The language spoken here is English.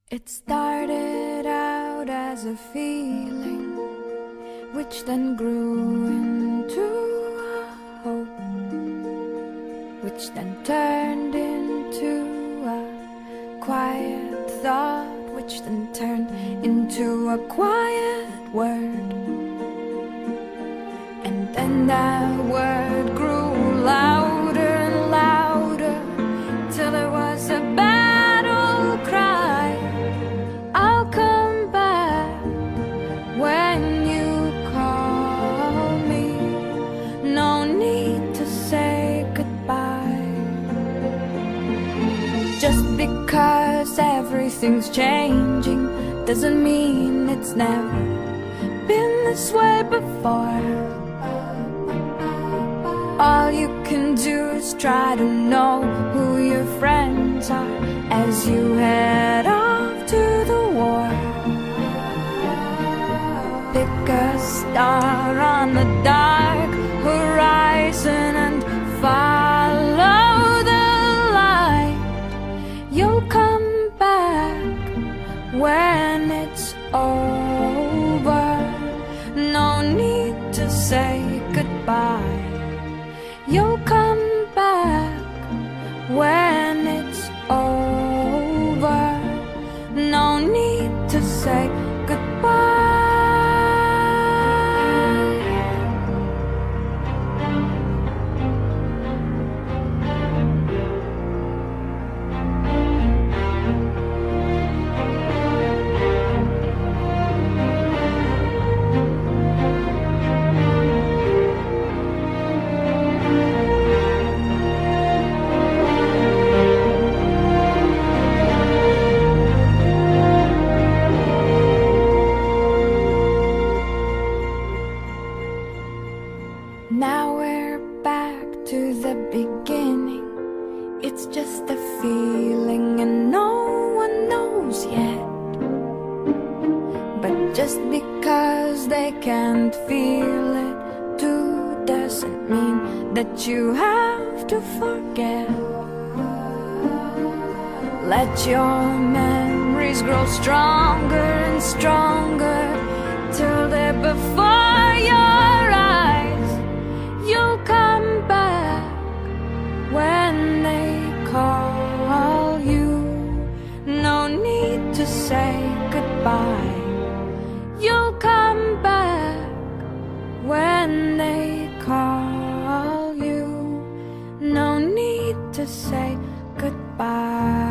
It started out as a feeling, which then grew into a hope, which then turned into a quiet thought, which then turned into a quiet word. And then that word grew louder and louder, till it was a battle cry. I'll come back when you call me. No need to say goodbye. Just because everything's changing doesn't mean it's never been this way before. All you can do is try to know who your friends are as you head off to the war. Pick a star on the dark horizon and follow the light. You'll come back when it's over. No need to say goodbye. You'll come back when it's over. No need to say goodbye. Now we're back to the beginning. It's just a feeling and no one knows yet. But just because they can't feel it too doesn't mean that you have to forget. Let your memories grow stronger and stronger till they're before your eyes. You'll come back when they call you. No need to say goodbye. You'll come back when they call you. No need to say goodbye.